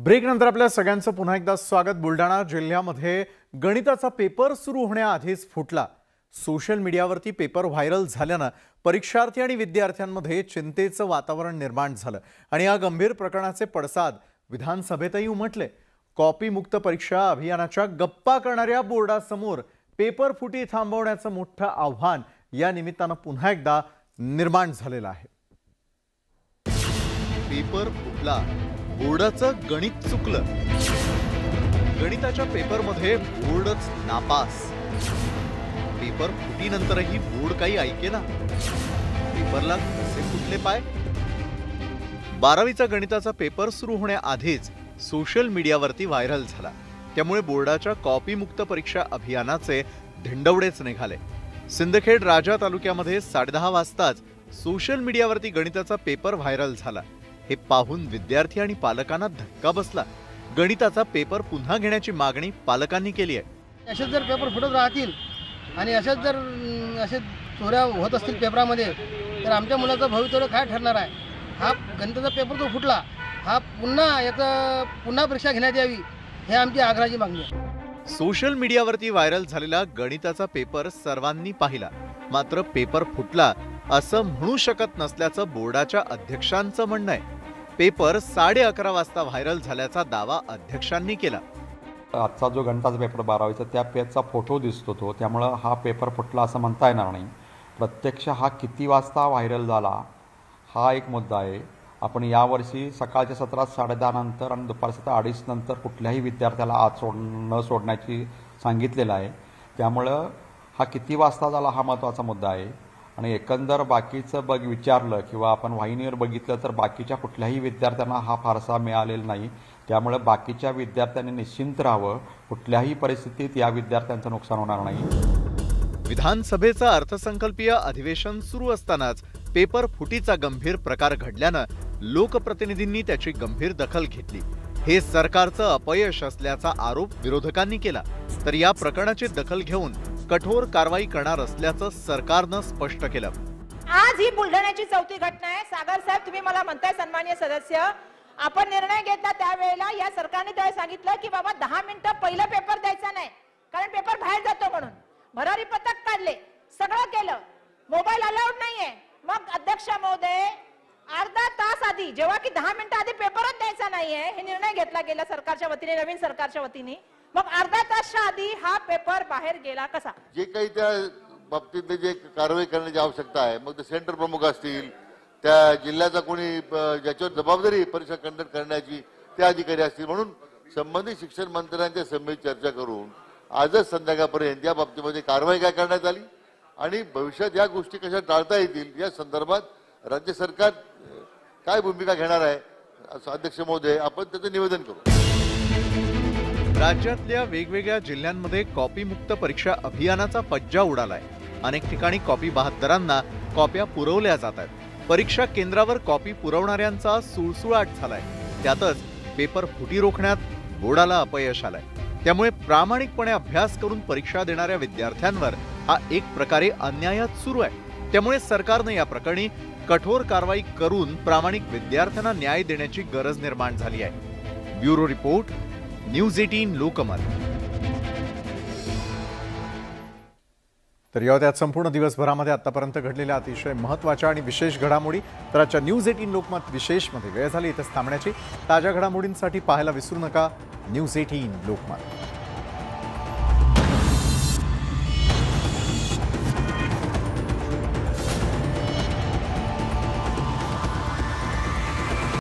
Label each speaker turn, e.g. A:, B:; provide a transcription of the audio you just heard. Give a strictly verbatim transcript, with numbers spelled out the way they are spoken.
A: Break नंतर आपल्या सगळ्यांचं पुन्हा एकदा स्वागत। बुलढाणा जिल्ह्यामध्ये गणिताचा पेपर सुरू होण्याआधीच फुटला। सोशल मीडियावरती पेपर व्हायरल झाल्याने परीक्षार्थी आणि विद्यार्थ्यांमध्ये चिंतेचं वातावरण निर्माण झालं आणि या गंभीर प्रकरणाचे पडसाद विधानसभेतही उमटले। कॉपी मुक्त परीक्षा अभियानाच्या गप्पा करणाऱ्या बोर्डासमोर पेपर फुटी थांबवण्याचं मोठं आव्हान या निमित्तानं पुन्हा एकदा निर्माण झालेलं आहे। पेपर फुटला, बोर्डाचं गणित चुकलं, गणिताच्या पेपरमध्ये बोर्डच नापास। पेपर फुटीनंतरही बोर्ड काही ऐकेना। पेपरला कसे फुटले पाय? बारावीचा गणिताचा पेपर सुरू होण्याआधीच सोशल मीडियावरती व्हायरल झाला। त्यामुळे बोर्डाच्या कॉपी मुक्त परीक्षा अभियानाचे धिंडवडेच निघाले। सिंदखेड राजा तालुक्यामध्ये साडे दहा वाजताच सोशल मीडियावरती गणिताचा पेपर व्हायरल झाला। हे पाहून विद्यार्थी आणि पालकांना धक्का बसला। गणिताचा पेपर पुन्हा घेण्याची मागणी पालकांनी केली आहे।
B: असेच जर पेपर फुटत राहतील आणि असेच जर असे चोऱ्या होत असतील पेपरामध्ये तर आमच्या मुलाचं भवितव्य काय ठरणार आहे? हा गणिताचा पेपर जो फुटला हा पुन्हा याचा पुन्हा परीक्षा घेण्यात यावी हे आमची आग्रहाची मागणी आहे।
A: सोशल मीडियावरती व्हायरल झालेला गणिताचा पेपर सर्वांनी पाहिला, मात्र पेपर फुटला असं म्हणू शकत नसल्याचं बोर्डाच्या अध्यक्षांचं म्हणणं आहे। पेपर साडे अकरा वाजता व्हायरल झाल्याचा दावा अध्यक्षांनी केला।
C: आजचा जो गणिताचा पेपर बारावीचा त्या पेजचा फोटो दिसतो तो, त्यामुळे हा पेपर फुटला असं म्हणता येणार नाही। प्रत्यक्ष हा किती वाजता व्हायरल झाला हा एक मुद्दा आहे। आपण यावर्षी सकाळच्या सत्रात साडे दहा नंतर आणि दुपारच्या सत्रात अडीच नंतर कुठल्याही विद्यार्थ्याला आत सोड न सोडण्याची सांगितलेलं आहे। त्यामुळं हा किती वाजता झाला हा महत्त्वाचा मुद्दा आहे। आणि एकंदर बाकीचं बघ विचारलं किंवा आपण वाहिनीवर बघितलं तर बाकीच्या कुठल्याही विद्यार्थ्यांना हा फारसा मिळालेला नाही। त्यामुळे बाकीच्या विद्यार्थ्यांनी निश्चिंत राहावं, कुठल्याही परिस्थितीत या विद्यार्थ्यांचं नुकसान होणार नाही।
A: विधानसभेचं अर्थसंकल्पीय अधिवेशन सुरू असतानाच पेपर फुटीचा गंभीर प्रकार घडल्यानं लोकप्रतिनिधींनी त्याची गंभीर दखल घेतली। हे सरकारचं अपयश असल्याचा आरोप विरोधकांनी केला, तर या प्रकरणाची दखल घेऊन कठोर कारवाई करणार असल्याचं सरकारनं स्पष्ट केलं।
D: आज ही बुलढाण्याची चौथी घटना आहे। सागर साहेब, तुम्ही मला म्हणताय सन्माननीय सदस्य, आपण निर्णय घेतला त्यावेळेला या सरकारने त्यावेळी सांगितलं की बाबा दहा मिनिटं पहिला पेपर द्यायचा नाही, कारण पेपर बाहेर जातो म्हणून भरारी पथक काढले, सगळं केलं, मोबाईल अलाउड नाहीये। मग अध्यक्ष महोदय अर्धा तास आधी, जेव्हा की दहा मिनिटं आधी पेपरच द्यायचा नाहीये, हे निर्णय घेतला गेला सरकारच्या वतीने, नवीन सरकारच्या वतीने। मग अर्धा तासच्या आधी हा पेपर बाहेर गेला कसा?
E: जे काही त्या बाबतीत जे कारवाई करण्याची आवश्यकता आहे, मग ते सेंटर प्रमुख असतील, त्या जिल्ह्याचा कोणी ज्याच्यावर जबाबदारी परीक्षा कंडक्ट करण्याची ते अधिकारी असतील, म्हणून संबंधित शिक्षण मंत्र्यांच्या समितीत चर्चा करून आजच संध्याकाळपर्यंत या बाबतीमध्ये कारवाई काय करण्यात आली आणि भविष्यात या गोष्टी कशा टाळता येतील या संदर्भात राज्य सरकार काय भूमिका घेणार आहे असं अध्यक्ष महोदय आपण त्याचं निवेदन करू।
A: राज्यातल्या वेगवेगळ्या जिल्ह्यांमध्ये कॉपी मुक्त परीक्षा अभियानाचा फज्जा उडालाय। अनेक ठिकाणी कॉपी बहाद्दरांना कॉप्या पुरवल्या जात आहेत। परीक्षा केंद्रावर कॉपी पुरवणाऱ्यांचा सुळसुळाट झालाय। त्यातच पेपर फुटी रोखण्यात बोर्डाला अपयश आलंय। त्यामुळे प्रामाणिकपणे अभ्यास करून परीक्षा देणाऱ्या विद्यार्थ्यांवर हा एक प्रकारे अन्यायच सुरू आहे। त्यामुळे सरकारने या प्रकरणी कठोर कारवाई करून प्रामाणिक विद्यार्थ्यांना न्याय देण्याची गरज निर्माण झाली आहे। ब्युरो रिपोर्ट, न्यूज अठरा लोकमत। तर या संपूर्ण दिवसभरामध्ये आतापर्यंत घडलेल्या अतिशय महत्त्वाच्या आणि विशेष घडामोडी, तर आजच्या न्यूज अठरा लोकमत विशेषमध्ये वेळ झाली इथेच थांबण्याची। ताज्या घडामोडींसाठी पाहायला विसरू नका न्यूज अठरा लोकमत।